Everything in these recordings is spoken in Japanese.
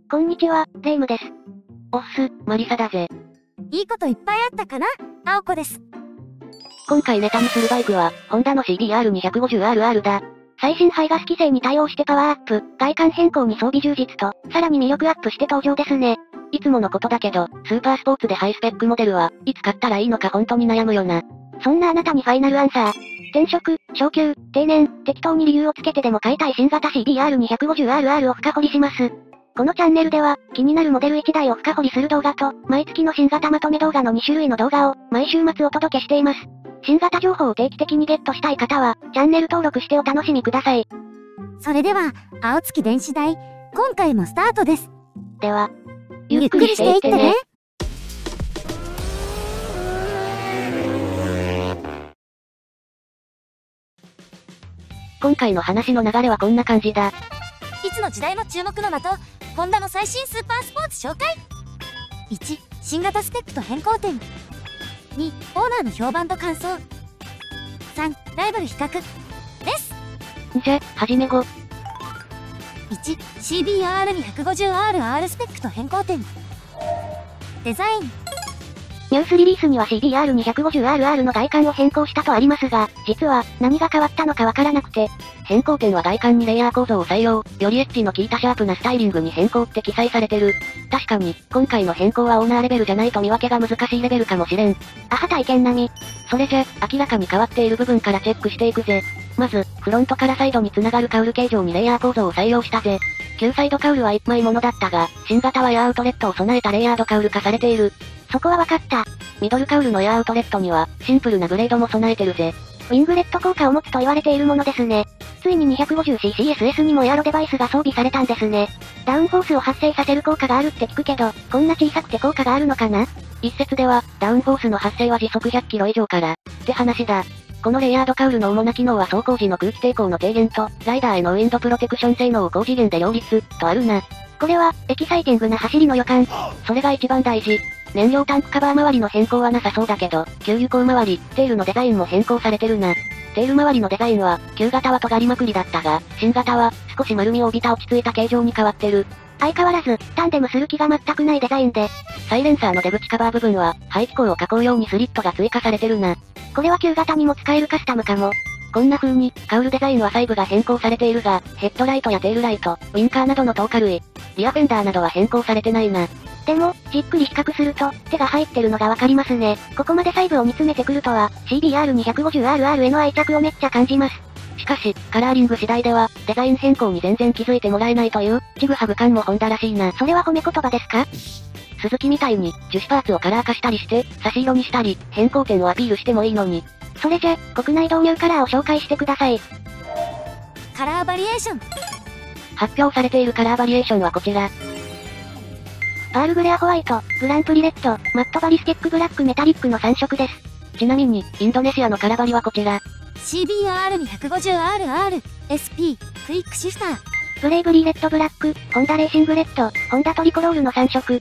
こんにちは、レイムです。 おっす、マリサだぜ。 いいこといっぱいあったかな？青子です。 今回ネタにするバイクは、ホンダの CBR250RR だ。 最新排ガス規制に対応してパワーアップ、外観変更に装備充実と、さらに魅力アップして登場ですね。 いつものことだけど、スーパースポーツでハイスペックモデルは、いつ買ったらいいのか本当に悩むよな。 そんなあなたにファイナルアンサー。転職、昇給、定年、適当に理由をつけてでも買いたい新型 CBR250RR を深掘りします。このチャンネルでは、気になるモデル1台を深掘りする動画と、毎月の新型まとめ動画の2種類の動画を、毎週末お届けしています。新型情報を定期的にゲットしたい方は、チャンネル登録してお楽しみください。 それでは、青月電子台、今回もスタートです。 では、 ゆっくりしていってね。 今回の話の流れはこんな感じだ。 いつの時代も注目の的、ホンダの最新スーパースポーツ紹介。1、新型スペックと変更点。2、オーナーの評判と感想。3、ライバル比較。です。 じゃ、はじめ5。 1、CBR250RR スペックと変更点。デザイン。 ニュースリリースには CBR250RR の外観を変更したとありますが、実は、何が変わったのかわからなくて。 変更点は外観にレイヤー構造を採用、よりエッジの効いたシャープなスタイリングに変更って記載されてる。確かに、今回の変更はオーナーレベルじゃないと見分けが難しいレベルかもしれん。 アハ体験並み。 それじゃ、明らかに変わっている部分からチェックしていくぜ。まず、フロントからサイドに繋がるカウル形状にレイヤー構造を採用したぜ。旧サイドカウルは1枚ものだったが、新型はエアアウトレットを備えたレイヤードカウル化されている。 そこはわかった。 ミドルカウルのエアアウトレットには、シンプルなブレードも備えてるぜ。 ウィングレット効果を持つと言われているものですね。ついに 250ccSS にもエアロデバイスが装備されたんですね。ダウンフォースを発生させる効果があるって聞くけど、こんな小さくて効果があるのかな？ 一説では、ダウンフォースの発生は時速100キロ以上から、って話だ。このレイヤードカウルの主な機能は走行時の空気抵抗の低減と、ライダーへのウィンドプロテクション性能を高次元で両立、とあるな。 これは、エキサイティングな走りの予感。 それが一番大事。燃料タンクカバー周りの変更はなさそうだけど、給油口周り、テールのデザインも変更されてるな。テール周りのデザインは、旧型は尖りまくりだったが、新型は、少し丸みを帯びた落ち着いた形状に変わってる。 相変わらず、タンデムする気が全くないデザインで。 サイレンサーの出口カバー部分は、排気口を囲うようにスリットが追加されてるな。 これは旧型にも使えるカスタムかも。 こんな風に、カウルデザインは細部が変更されているが、ヘッドライトやテールライト、ウィンカーなどの透過類、リアフェンダーなどは変更されてないな。 でも、じっくり比較すると、手が入ってるのがわかりますね。ここまで細部を煮詰めてくるとは、CBR250RR への愛着をめっちゃ感じます。 しかし、カラーリング次第では、デザイン変更に全然気づいてもらえないという、ちぐはぐ感もホンダらしいな。 それは褒め言葉ですか？ 鈴木みたいに、樹脂パーツをカラー化したりして、差し色にしたり、変更点をアピールしてもいいのに。 それじゃ、国内導入カラーを紹介してください。 カラーバリエーション。 発表されているカラーバリエーションはこちら。 パールグレアホワイト、グランプリレッド、マットバリスティックブラックメタリックの3色です。 ちなみに、インドネシアのカラバリはこちら。 CBR250RR、SP、クイックシフター。 ブレイブリーレッドブラック、ホンダレーシングレッド、ホンダトリコロールの3色。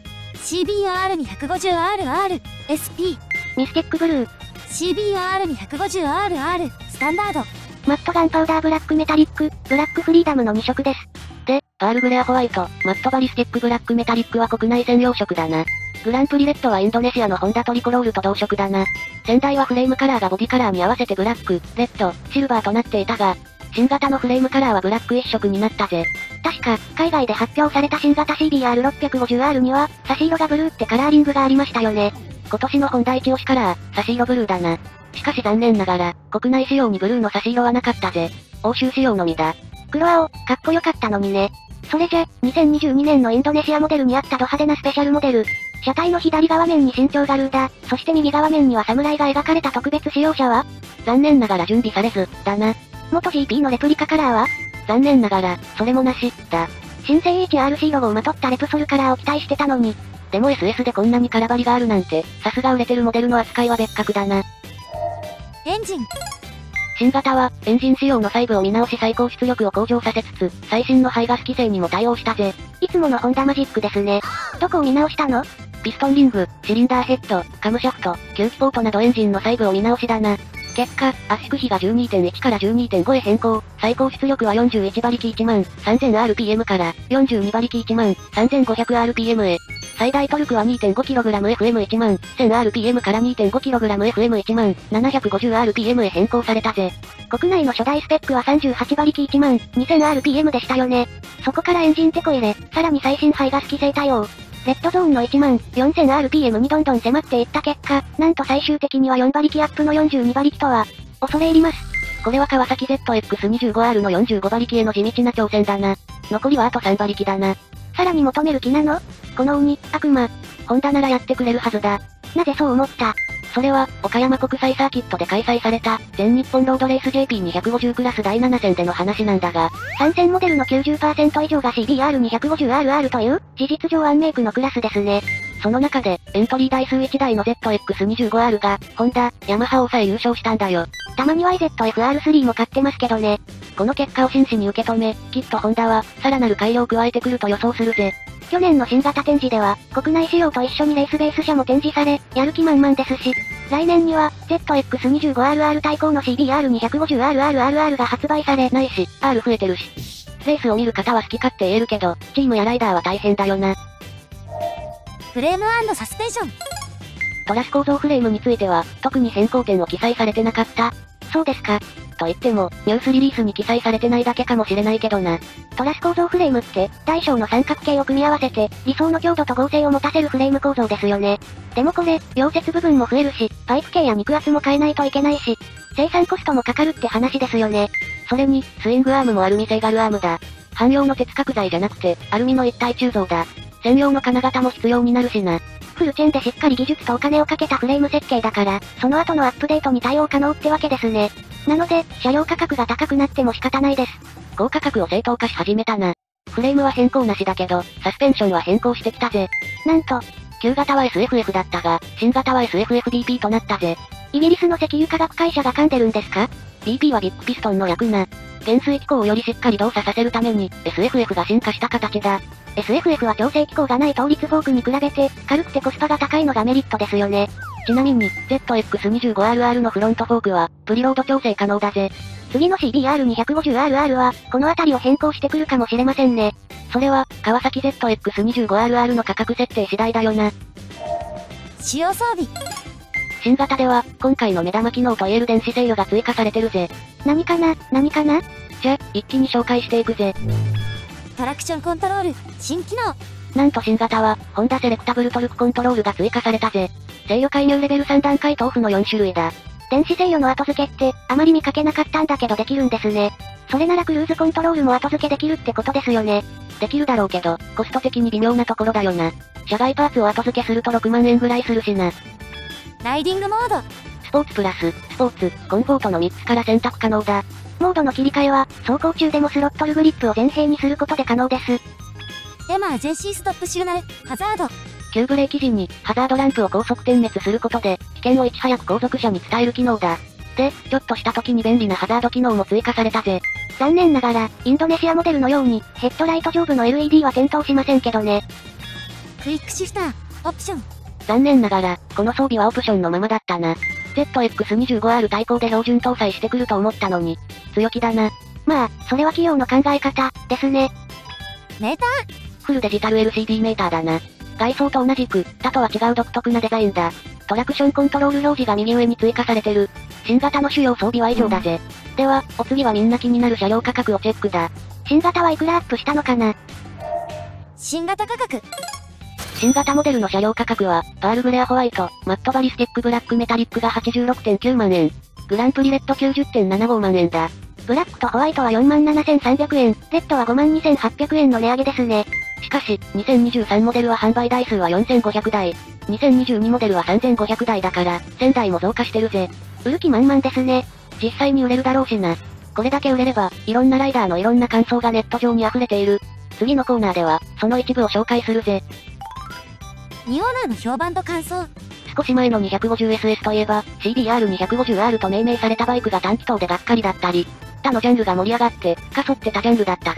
CBR250RR、SP、 ミスティックブルー。 CBR250RR、スタンダード。 マットガンパウダーブラックメタリック、ブラックフリーダムの2色です。 で、パールグレアホワイト、マットバリスティックブラックメタリックは国内専用色だな。グランプリレッドはインドネシアのホンダトリコロールと同色だな。先代はフレームカラーがボディカラーに合わせてブラック、レッド、シルバーとなっていたが、新型のフレームカラーはブラック一色になったぜ。 確か、海外で発表された新型 CBR650R には、差し色がブルーってカラーリングがありましたよね。 今年のホンダ一押しカラー、差し色ブルーだな。しかし残念ながら、国内仕様にブルーの差し色はなかったぜ。欧州仕様のみだ。 黒青、かっこよかったのにね。それじゃ、2022年のインドネシアモデルにあったド派手なスペシャルモデル。車体の左側面に身長ガルーダ、そして右側面には侍が描かれた特別仕様車は残念ながら準備されず、だな。 元 GP のレプリカカラーは残念ながら、それもなし、だ。 新生 HRC ロゴをまとったレプソルカラーを期待してたのに。 でも SS でこんなにカラバリがあるなんて、さすが売れてるモデルの扱いは別格だな。 エンジン。 新型は、エンジン仕様の細部を見直し最高出力を向上させつつ、最新の排ガス規制にも対応したぜ。 いつものホンダマジックですね。どこを見直したの？ ピストンリング、シリンダーヘッド、カムシャフト、吸気ポートなどエンジンの細部を見直しだな。 結果、圧縮比が 12.1 から 12.5 へ変更、最高出力は41馬力 13,000rpm から42馬力 13,500rpm へ。最大トルクは 2.5kgfm11000rpm から 2.5kgfm10750rpm へ変更されたぜ。 国内の初代スペックは38馬力 12000rpm でしたよね。そこからエンジンテコ入れ、さらに最新排ガス規制対応。レッドゾーンの 14000rpm にどんどん迫っていった結果、なんと最終的には4馬力アップの42馬力とは、恐れ入ります。 これは川崎 ZX25R の45馬力への地道な挑戦だな。残りはあと3馬力だな。 さらに求める気なの？この鬼、悪魔。 ホンダならやってくれるはずだ。 なぜそう思った？ それは、岡山国際サーキットで開催された、全日本ロードレース JP250 クラス第7戦での話なんだが、 参戦モデルの 90% 以上が CBR250RR という、事実上ワンメイクのクラスですね。 その中で、エントリー台数1台の ZX25R が、ホンダ、ヤマハを抑え優勝したんだよ。 たまには ZF-R3 も買ってますけどね。 この結果を真摯に受け止め、きっとホンダは、さらなる改良を加えてくると予想するぜ。 去年の新型展示では、国内仕様と一緒にレースベース車も展示され、やる気満々ですし、来年には、ZX25RR 対抗の CBR250RRRR が発売され、 ないし、R 増えてるし。レースを見る方は好き勝手言えるけど、チームやライダーは大変だよな。 フレーム&サスペンション。 トラス構造フレームについては、特に変更点を記載されてなかった。 そうですか。 と言っても、ニュースリリースに記載されてないだけかもしれないけどな。 トラス構造フレームって、大小の三角形を組み合わせて、理想の強度と剛性を持たせるフレーム構造ですよね。でもこれ、溶接部分も増えるし、パイプ径や肉圧も変えないといけないし、生産コストもかかるって話ですよね。 それに、スイングアームもアルミ製ガルアームだ。汎用の鉄角材じゃなくて、アルミの一体鋳造だ。専用の金型も必要になるしな。 フルチェーンでしっかり技術とお金をかけたフレーム設計だから、その後のアップデートに対応可能ってわけですね。なので、車両価格が高くなっても仕方ないです。 高価格を正当化し始めたな。フレームは変更なしだけど、サスペンションは変更してきたぜ。 なんと、 旧型は SFF だったが、新型は SFFBP となったぜ。 イギリスの石油化学会社が噛んでるんですか？ BP はビッグピストンの略な。減衰機構をよりしっかり動作させるために、SFF が進化した形だ。 SFF は調整機構がない倒立フォークに比べて、軽くてコスパが高いのがメリットですよね。 ちなみに、ZX25RR のフロントフォークは、プリロード調整可能だぜ。 次の CBR250RR は、このあたりを変更してくるかもしれませんね。 それは、川崎 ZX25RR の価格設定次第だよな。 主要装備。 新型では、今回の目玉機能と言える電子制御が追加されてるぜ。 何かな？ じゃ、一気に紹介していくぜ。 トラクションコントロール、新機能。 なんと新型は、ホンダセレクタブルトルクコントロールが追加されたぜ。制御介入レベル3段階豆腐の4種類だ。 電子制御の後付けって、あまり見かけなかったんだけどできるんですね。それならクルーズコントロールも後付けできるってことですよね。 できるだろうけど、コスト的に微妙なところだよな。社外パーツを後付けすると6万円ぐらいするしな。 ライディングモード。 スポーツプラス、スポーツ、コンフォートの3つから選択可能だ。 モードの切り替えは、走行中でもスロットルグリップを前平にすることで可能です。 エマージェンシーストップシグナル、ハザード。 急ブレーキ時に、ハザードランプを高速点滅することで、危険をいち早く後続車に伝える機能だ。で、ちょっとした時に便利なハザード機能も追加されたぜ。 残念ながら、インドネシアモデルのように、ヘッドライト上部の LED は点灯しませんけどね。 クイックシフター、オプション。 残念ながら、この装備はオプションのままだったな。ZX25R 対抗で標準搭載してくると思ったのに、強気だな。 まあ、それは企業の考え方、ですね。 メーター。 フルデジタル LCD メーターだな。外装と同じく、他とは違う独特なデザインだ。トラクションコントロール表示が右上に追加されてる。新型の主要装備は以上だぜ。では、お次はみんな気になる車両価格をチェックだ。 新型はいくらアップしたのかな？ 新型価格。 新型モデルの車両価格は、パールグレアホワイト、マットバリスティックブラックメタリックが 86.9 万円。グランプリレッド 90.75 万円だ。 ブラックとホワイトは 47,300 円、レッドは 52,800 円の値上げですね。 しかし、2023モデルは販売台数は4500台。2022モデルは3500台だから、1000台も増加してるぜ。 売る気満々ですね。 実際に売れるだろうしな。これだけ売れれば、いろんなライダーのいろんな感想がネット上に溢れている。次のコーナーでは、その一部を紹介するぜ。 ニオーナーの評判と感想。 少し前の 250SS といえば、CBR250R と命名されたバイクが短気筒でがっかりだったり、他のジャンルが盛り上がって、かそってたジャンルだったが、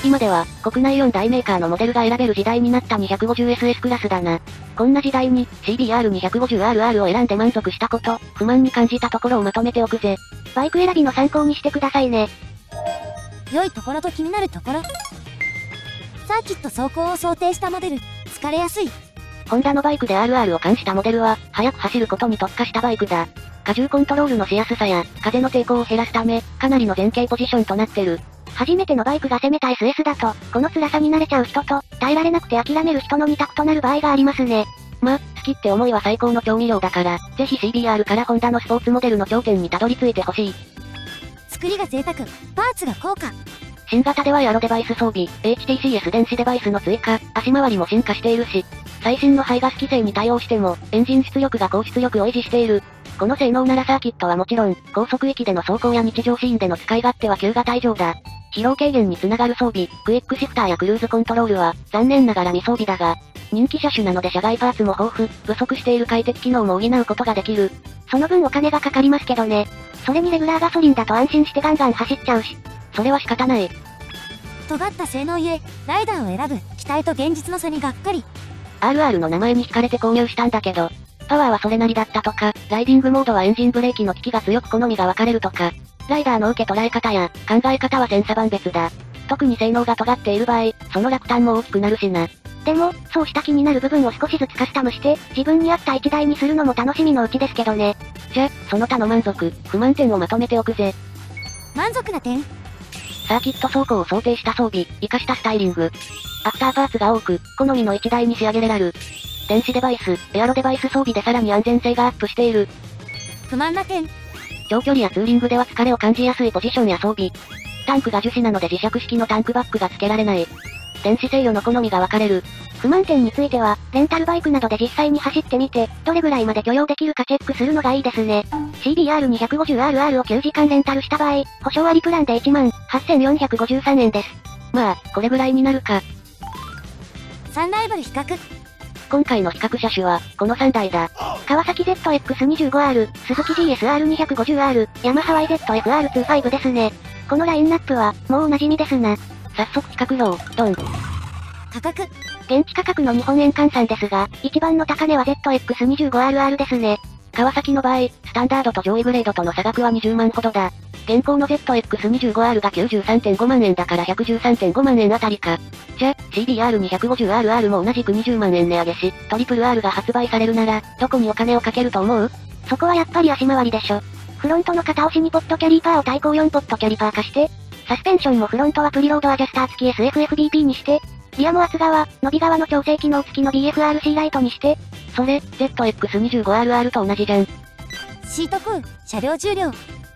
今では、国内4大メーカーのモデルが選べる時代になった 250SS クラスだな。こんな時代に、CBR250RR を選んで満足したこと、不満に感じたところをまとめておくぜ。 バイク選びの参考にしてくださいね。 良いところと気になるところ。サーキット走行を想定したモデル、疲れやすい。 ホンダのバイクで RR を冠したモデルは、速く走ることに特化したバイクだ。荷重コントロールのしやすさや、風の抵抗を減らすため、かなりの前傾ポジションとなってる。 初めてのバイクが攻めた SS だと、この辛さに慣れちゃう人と、耐えられなくて諦める人の2択となる場合がありますね。 好きって思いは最高の調味料だから、ぜひ CBR からホンダのスポーツモデルの頂点にたどり着いてほしい。 作りが贅沢、パーツが高価。 新型ではエアロデバイス装備、HTCS 電子デバイスの追加、足回りも進化しているし、最新の排ガス規制に対応しても、エンジン出力が高出力を維持している。この性能ならサーキットはもちろん、高速域での走行や日常シーンでの使い勝手は旧型以上だ。疲労軽減につながる装備、クイックシフターやクルーズコントロールは、残念ながら未装備だが、人気車種なので車外パーツも豊富、不足している快適機能も補うことができる。 その分お金がかかりますけどね。それにレギュラーガソリンだと安心してガンガン走っちゃうし。 それは仕方ない。 尖った性能ゆえ、ライダーを選ぶ、期待と現実の差にがっかり。 RR の名前に惹かれて購入したんだけど、パワーはそれなりだったとか、ライディングモードはエンジンブレーキの効きが強く好みが分かれるとか、ライダーの受け捉え方や、考え方は千差万別だ。特に性能が尖っている場合、その落胆も大きくなるしな。 でも、そうした気になる部分を少しずつカスタムして、自分に合った1台にするのも楽しみのうちですけどね。 じゃ、その他の満足、不満点をまとめておくぜ。 満足な点。 サーキット走行を想定した装備、活かしたスタイリング。アフターパーツが多く、好みの1台に仕上げられる。電子デバイス、エアロデバイス装備でさらに安全性がアップしている。 不満な点。 長距離やツーリングでは疲れを感じやすいポジションや装備。タンクが樹脂なので磁石式のタンクバッグが付けられない。電子制御の好みが分かれる。 不満点については、レンタルバイクなどで実際に走ってみて、どれぐらいまで許容できるかチェックするのがいいですね。CBR250RR を9時間レンタルした場合、保証ありプランで18,453円です。 これぐらいになるか。 3ライバル比較。 今回の比較車種は、この3台だ。 川崎 ZX25R、鈴木 GSR250R、ヤマハ YZF-R25 ですね。このラインナップは、もうお馴染みですな。 早速比較表、ドン。 価格。 現地価格の日本円換算ですが、一番の高値は ZX25RR ですね。 川崎の場合、スタンダードと上位グレードとの差額は20万ほどだ。現行の ZX25R が 93.5 万円だから 113.5 万円あたりか。じゃ、CBR250RR も同じく20万円値上げし、トリプル R が発売されるなら、どこにお金をかけると思う？ そこはやっぱり足回りでしょ。フロントの片押しにポッドキャリパーを対向4ポッドキャリパー化して、サスペンションもフロントはプリロードアジャスター付き SFFBP にして、リアも厚側、伸び側の調整機能付きの BFRC ライトにして、 それ、ZX25RR と同じじゃん。 シート空、車両重量。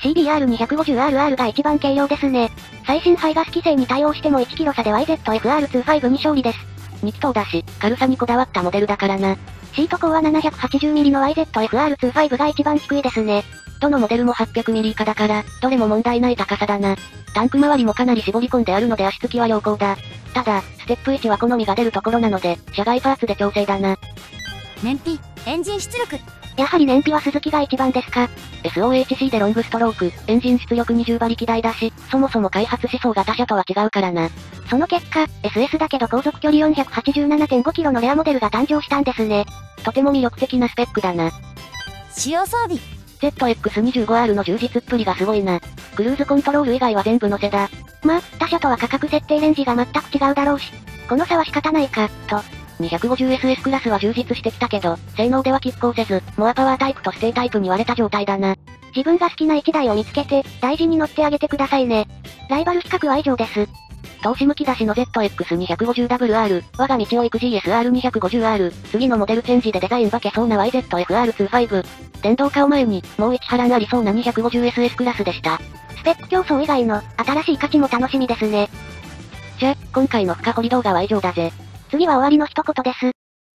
CBR250RR が一番軽量ですね。最新排ガス規制に対応しても1キロ差で YZF-R25 に勝利です。 2気筒だし、軽さにこだわったモデルだからな。 シート高は 780mm の YZF-R25 が一番低いですね。 どのモデルも 800mm 以下だから、どれも問題ない高さだな。タンク周りもかなり絞り込んであるので足つきは良好だ。ただ、ステップ位置は好みが出るところなので、車外パーツで調整だな。 燃費、エンジン出力。 やはり燃費は鈴木が一番ですか。 SOHC でロングストローク、エンジン出力20馬力台だし、そもそも開発思想が他社とは違うからな。 その結果、SS だけど航続距離 487.5 キロのレアモデルが誕生したんですね。 とても魅力的なスペックだな。 使用装備。 ZX25R の充実っぷりがすごいな。クルーズコントロール以外は全部乗せだ。 他社とは価格設定レンジが全く違うだろうし、この差は仕方ないか、と。 250SS クラスは充実してきたけど、性能では拮抗せず、モアパワータイプとステイタイプに割れた状態だな。 自分が好きな1台を見つけて、大事に乗ってあげてくださいね。ライバル比較は以上です。 投資向き出しの ZX250WR、我が道を行く GSR250R、次のモデルチェンジでデザイン化けそうな YZF-R25。電動化を前に、もう1波乱ありそうな 250SS クラスでした。 スペック競争以外の、新しい価値も楽しみですね。 じゃ、今回の深掘り動画は以上だぜ。 次は終わりの一言です。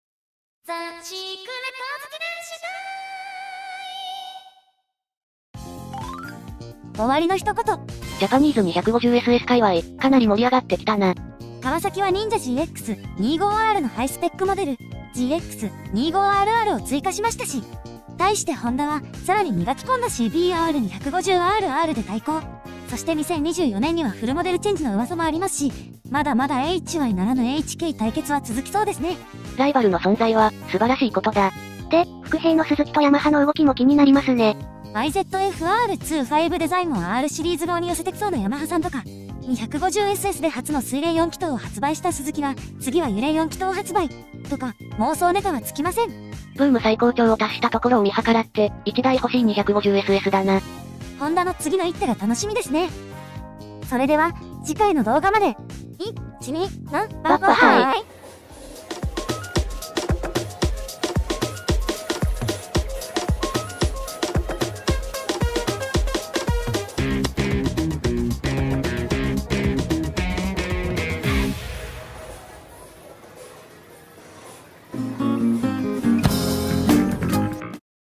終わりの一言。 ジャパニーズ 250SS 界隈、かなり盛り上がってきたな。 川崎は忍者 GX25R のハイスペックモデル、GX25RR を追加しましたし、対してホンダは、さらに磨き込んだ CBR250RR で対抗。 そして2024年にはフルモデルチェンジの噂もありますし、まだまだ HY ならぬ HK 対決は続きそうですね。 ライバルの存在は、素晴らしいことだ。 で、副兵の鈴木とヤマハの動きも気になりますね。 YZF-R25 デザインを R シリーズ号に寄せてきそうなヤマハさんとか、250SS で初の水冷4気筒を発売した鈴木は、次は油冷4気筒発売。とか、妄想ネタはつきません。 ブーム最高潮を達したところを見計らって、1台欲しい 250SS だな。 ホンダの次の一手が楽しみですね。それでは、次回の動画まで。1、2、3、バッバハイ。